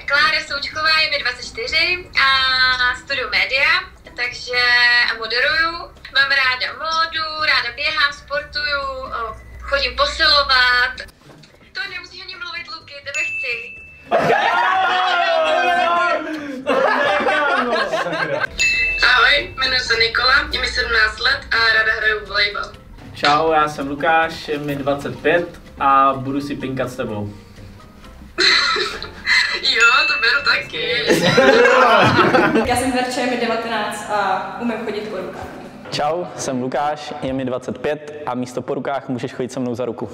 Klára Součková, je mi 24 a studuju média, takže a moderuju. Mám ráda módu, ráda běhám, sportuju, chodím posilovat. To nemusíš ani mluvit, Luky, tebe chci. Ahoj, jmenuji se Nikola, je mi 17 let a ráda hraju volejbal. Čau, já jsem Lukáš, je mi 25 a budu si pinkat s tebou. Jo, to beru taky. Já jsem Verča, je mi 19 a umím chodit po rukách. Čau, jsem Lukáš, je mi 25 a místo po rukách můžeš chodit se mnou za ruku.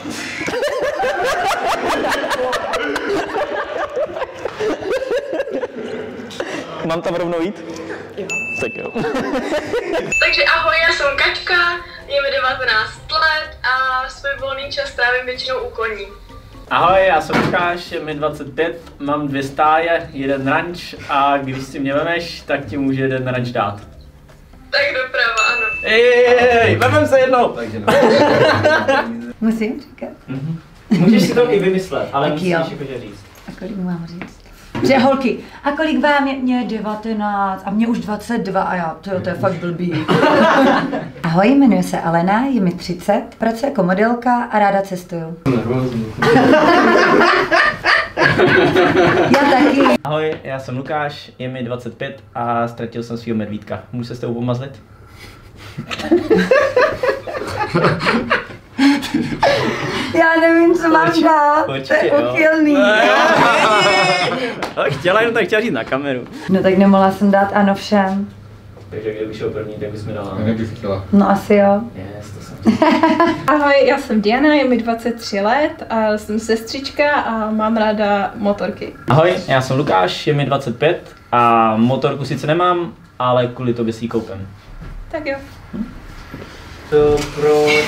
Mám tam rovnou jít? Jo. Tak jo. Takže ahoj, já jsem Kačka, je mi 19 let a svůj volný čas trávím většinou u koní. Ahoj, já jsem Lukáš, je mi 25, mám 2 stáje, 1 ranč a když si mě vemeš, tak ti můžu 1 ranč dát. Tak doprava, ano. Ej, vemem se jednou! Musím říkat? Můžeš si to i vymyslet, ale Tak musíš jo. jakože říct. A kolik mám říct? Že holky, a kolik vám je? Mně 19 a mě už 22 a já, to je fakt blbý. Ahoj, jmenuji se Alena, je mi 30, pracuji jako modelka a ráda cestuju. Já taky. Ahoj, já jsem Lukáš, je mi 25 a ztratil jsem svýho medvídka. Můžu se s tebou pomazlit? Já nevím, co mám dát, to Určitě, je jo. uchylný. Chtěla jenom tak chtěla říct na kameru. No tak nemohla jsem dát ano všem. Takže kdyby šel první, tak bys mi dala. Nebych chtěla. No asi jo. Yes, to jsem. Ahoj, já jsem Diana, je mi 23 let a jsem sestřička a mám ráda motorky. Ahoj, já jsem Lukáš, je mi 25 a motorku sice nemám, ale kvůli tobě si ji koupím. Tak jo. To proč?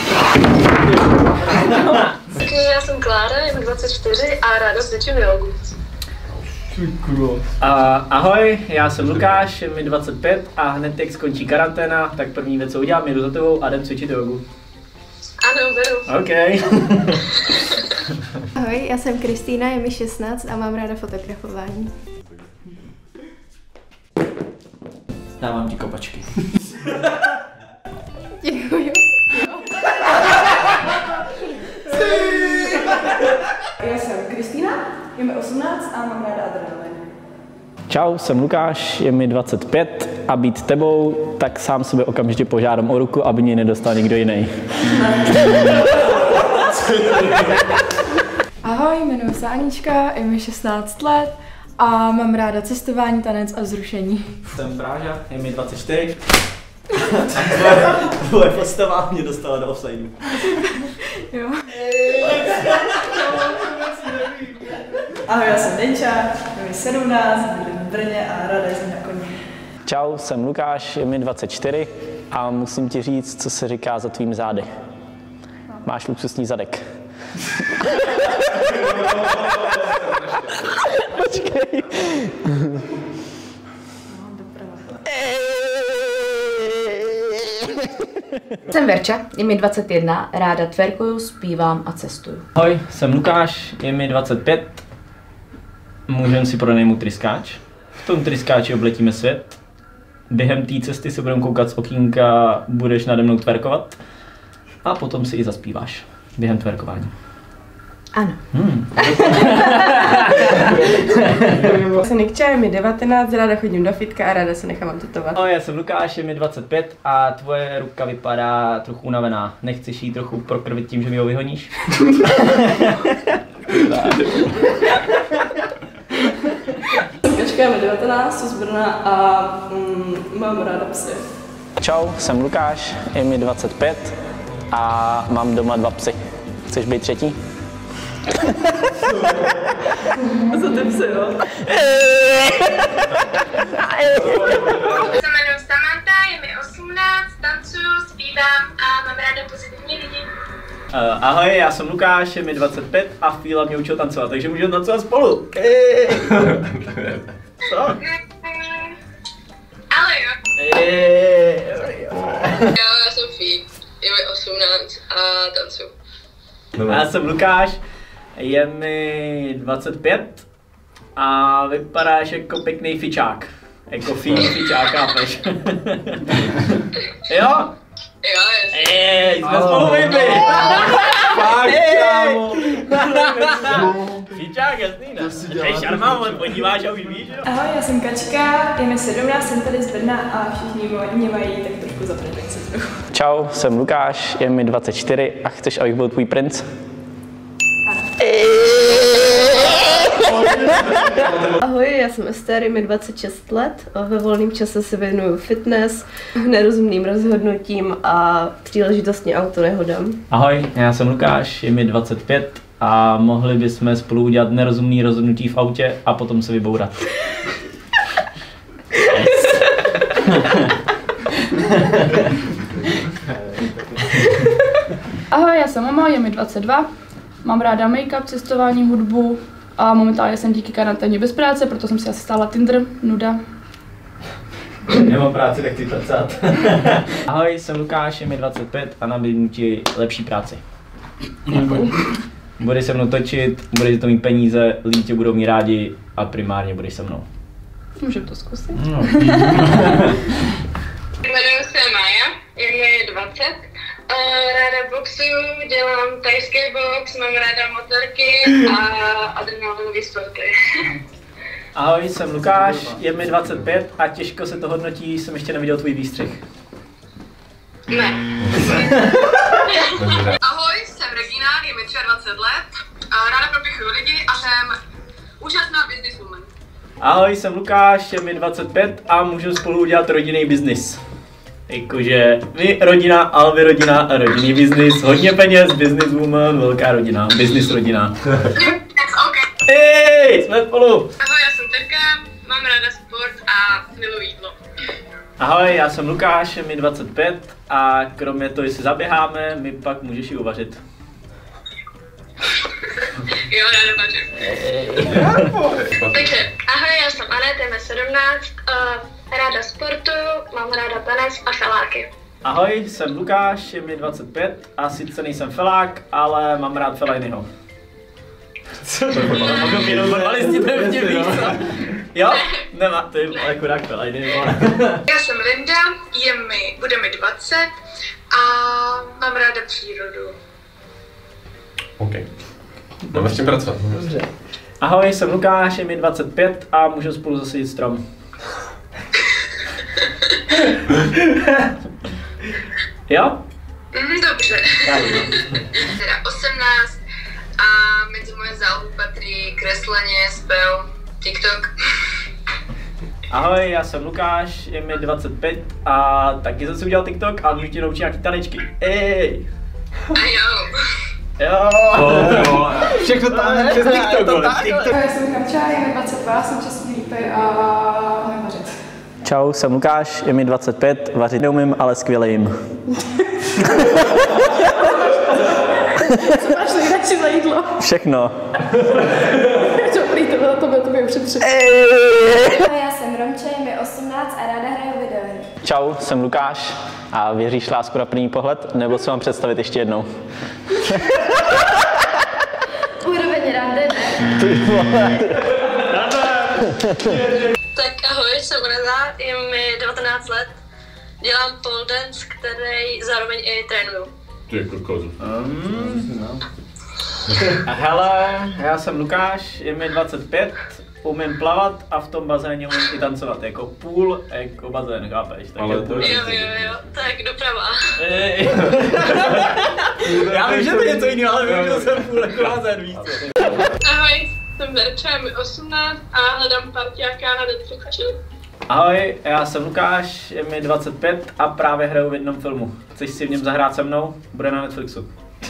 Takže já jsem Klára, je mi 24 a ráda cvičím jogu. Ahoj, já jsem Lukáš, je mi 25 a hned jak skončí karanténa, tak první věc, co udělám, jdu za tebou a jdem cvičit jogu. Ano, beru. OK. Ahoj, já jsem Kristýna, je mi 16 a mám ráda fotografování. Dávám ti kopačky. Děkuju. Já jsem Kristýna, je mi 18 a mám ráda adrenalin. Čau, jsem Lukáš, je mi 25 a být tebou, tak sám sebe okamžitě požádám o ruku, aby mě nedostal nikdo jiný. Ahoj, jmenuji se Anička, je mi 16 let a mám ráda cestování, tanec a vzrušení. Jsem Bráža, je mi 24. Tvoje postava mě dostala do offsideu. Jo. Ahoj, já jsem Denča, je mi 17, bydlím v Brně a ráda jezdím na koni. Čau, jsem Lukáš, je mi 24 a musím ti říct, co se říká za tvým zády. Máš luxusní zadek. Počkej. Jsem Verča, je mi 21, ráda twerkuju, zpívám a cestuju. Ahoj, jsem Lukáš, je mi 25. Můžeme si pronajmout tryskáč. V tom tryskáči obletíme svět. Během té cesty se budeme koukat z okýnka, budeš nade mnou twerkovat. A potom si i zaspíváš během twerkování. Ano. Jsem Nikča, je mi 19, ráda chodím do fitka a ráda se nechám tetovat. Ahoj, já jsem Lukáš, je mi 25 a tvoje ruka vypadá trochu unavená. Nechceš jí trochu prokrvit tím, že mi ho vyhoníš? Kačka, je mi 19, jsem z Brna a mám ráda psy. Čau, jsem Lukáš, je mi 25 a mám doma 2 psy. Chceš být třetí? Za ty psy, jo? Se jmenuji Samantha, je mi 18, tancuju, zpívám a mám ráda pozitivní lidi. Ahoj, já jsem Lukáš, je mi 25 a Fíla mě učil tancovat, takže můžeme tancovat spolu. Co? Ale jo. Já jsem Fí, je mi 18 a tancuju. Já jsem Lukáš, je mi 25 a vypadáš jako pěkný fičák. Jako fičák, chápeš? Jo? Jo, jasně. Jsme spolu vypili. Fakt, kámo. Fičák, jasný, ne? Hej, šarmám, ale podíváš a už víš, jo? Ahoj, já jsem Kačka, je mi 17, jsem tady z Brna a všichni mě mají tak trošku za princeznu. Čau, jsem Lukáš, je mi 24 a chceš, abych byl tvůj princ? Ahoj, já jsem Ester, je mi 26 let. Ve volném čase se věnuju fitness, nerozumným rozhodnutím a příležitostně autonehodám. Ahoj, já jsem Lukáš, je mi 25 a mohli bychom spolu udělat nerozumný rozhodnutí v autě a potom se vybourat. Ahoj, já jsem Mama, je mi 22, mám ráda make-up, cestování, hudbu a momentálně jsem díky karanténě bez práce, proto jsem si asi stála Tinder, nuda. Nemám práci, tak chci pracát. Ahoj, jsem Lukáš, je mi 25 a nabídnu ti lepší práci. Budeš se mnou točit, budeš to mít peníze, lidi tě budou mít rádi a primárně budeš se mnou. Můžeme to zkusit? No. Jmenuji se Maja, je mi 20. Ráda boxuju, dělám thajský box, mám ráda motorky a adrenalinové sporty. Ahoj, jsem Lukáš, je mi 25 a těžko se to hodnotí, jsem ještě neviděl tvůj výstřih. Ne. Ahoj, jsem Regina, je mi 23 let. Ráda propichuju lidi a jsem úžasná businesswoman. Ahoj, jsem Lukáš, je mi 25 a můžu spolu udělat rodinný biznis. Jakože vy rodina, Alvy rodina, rodinný biznis, hodně peněz, businesswoman, velká rodina, business rodina. Hej, jsme spolu! Ahoj, já jsem Terka, mám ráda sport a miluji jídlo. Ahoj, já jsem Lukáš, je mi 25 a kromě toho, že si zaběháme, my pak můžeš i uvařit. Jo, ráda vařím. Takže, ahoj, já jsem Anet, je mi 17, ráda sportuju, mám ráda tanec a feláky. Ahoj, jsem Lukáš, je mi 25 a sice nejsem felák, ale mám rád felajnyho. Co? Jenom normalisti to nevdělí, co? Jo? Nemá, to je ale chudák felajny. Já jsem Linda, bude mi 20 a mám ráda přírodu. OK. Máme s tím pracovat. Dobře. Ahoj, jsem Lukáš, je mi 25 a můžu spolu zasadit strom. Jo? Dobře. Teda 18 a mezi moje zálohy patří kresleně, zpěv, TikTok. Ahoj, já jsem Lukáš, je mi 25 a taky jsem si udělal TikTok a můžu ti naučit nějaký tanečky. Ej! A jo. Jo! Všechno tam přes TikTok, Já jsem Kačka, je mi 22, jsem čestný lípy a umím vařit. Čau, jsem Lukáš, je mi 25, vařit neumím, ale skvěle jim. Co máš nejradši za jídlo? Všechno. Dobrý, to by ušetřit. Já jsem Romče, je mi 18 a ráda hraju videohry. Čau, jsem Lukáš a věříš lásku na první pohled, nebo si mám představit ještě jednou? Úroveň rande, ne? Ty vole. Tak ahoj, jsem Reza, je mi 19 let. Dělám pole dance, který zároveň i trénuju. Ty kokozu. Hele, já jsem Lukáš, je mi 25, umím plavat a v tom bazéně umím i tancovat, jako půl, jako bazén, chápeš? Ale to je... Jo, tak doprava. Já vím, že to je něco jiného, ale vím, že jsem půl jako bazén, víc. Ahoj, jsem Verča, je mi 18 a hledám partiáka na Netflixu. Ahoj, já jsem Lukáš, je mi 25 a právě hraju v jednom filmu. Chceš si v něm zahrát se mnou? Bude na Netflixu.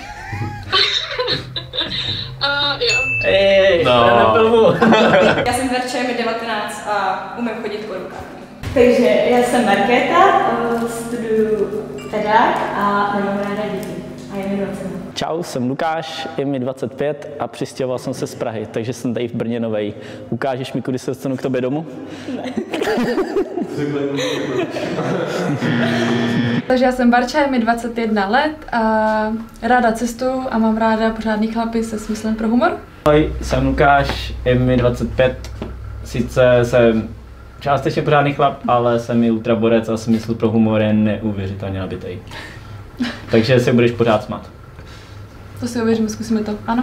Jo. Ej, na filmu. Já jsem Verča, je mi 19 a umím chodit po rukách. Takže já jsem Markéta, studuju pedák a nemám ráda děti. A je mi 20. Čau, jsem Lukáš, je mi 25 a přistěhoval jsem se z Prahy, takže jsem tady v Brně novej. Ukážeš mi, kudy se dostanu k tobě domů? Ne. Takže já jsem Barča, je mi 21 let a ráda cestuju a mám ráda pořádný chlapy se smyslem pro humor. Ahoj, jsem Lukáš, je mi 25 Sice jsem částečně pořádný chlap, ale jsem i ultraborec a smysl pro humor je neuvěřitelně nabitej. Takže se budeš pořád smát. To si uvěřím, zkusíme to. Ano?